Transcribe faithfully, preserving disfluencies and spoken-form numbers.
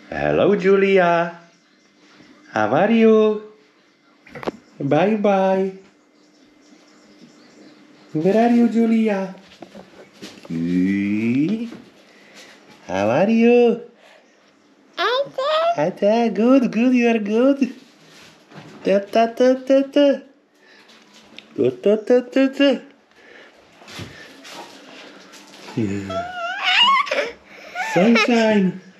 Hello, Julia. How are you? Bye bye. Where are you, Julia? Hey. How are you? Ata, good, good, you are good. Ta ta ta ta ta. Ta ta ta ta ta. Yeah. Sunshine.